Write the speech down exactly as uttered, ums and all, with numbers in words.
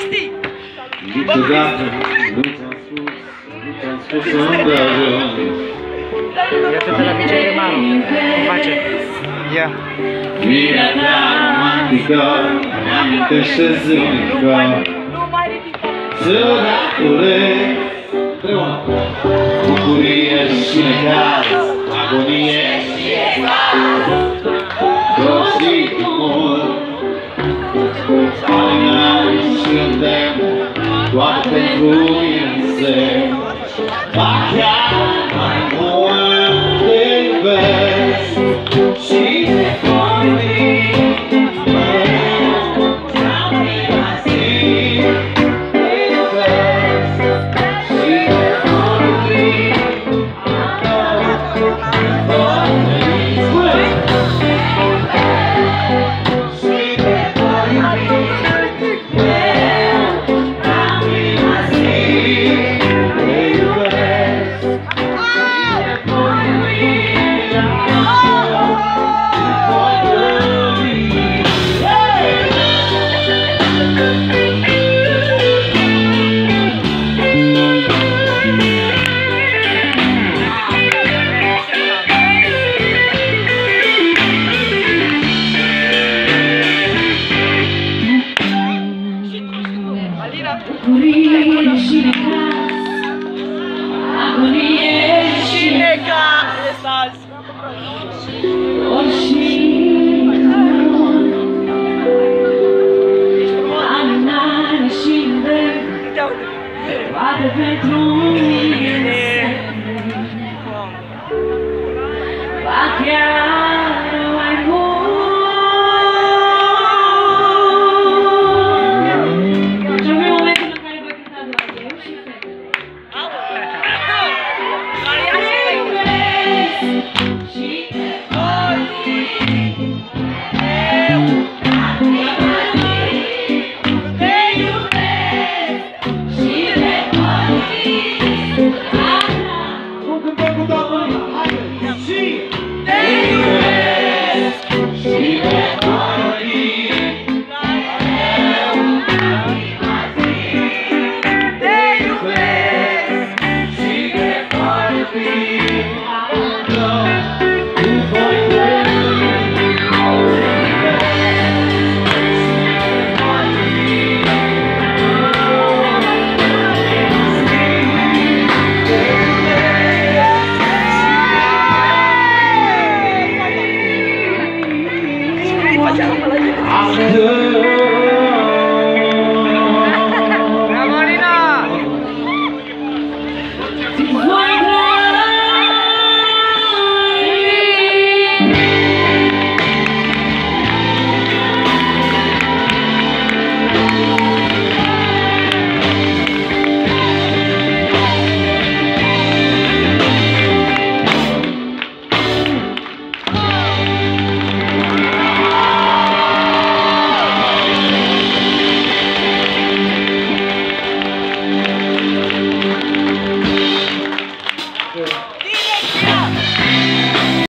știi! Niciodată nu ți-am spus, nu ți-am spus să-mi ajungi. Iată de la Vicea Primarul, cum face? Ia! Firea ta romantică mi-amintește zilnică să datorez bucurie și necaz, agonie prostit mult, alinare și îndemn, toate pentru insect, ba chiar mai mult te iubesc și te voi mereu, ți-am primasit, te iubesc și te voi Bucurie și necaz, agonie și necaz, orice alinare și îndemn, toate pentru